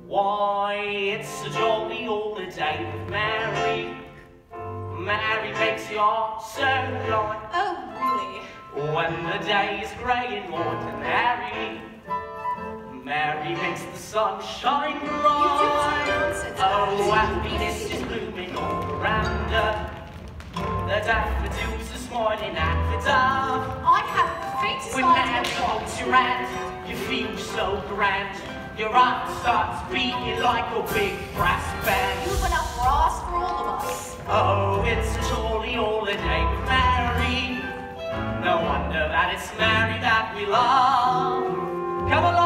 Why, it's a jolly holiday with Mary. Mary makes your heart so light. Oh, really? When the day is grey and ordinary, Mary makes the sun shine bright. Oh, happiness is blooming all around her. The daffodils are smiling at the dove. I haven't the faintest When Mary holds your hand, you feel so grand. Your heart starts beating like a big brass band. You've enough brass for all of us. Oh, it's a jolly holiday with Mary. No wonder that it's Mary that we love. Come on.